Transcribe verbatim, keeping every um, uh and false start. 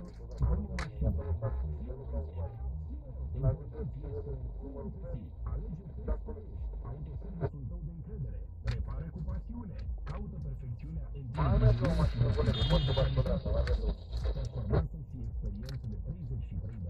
Mașină bună, foarte foarte, la revedere. Performanță și experiență de treizeci și trei de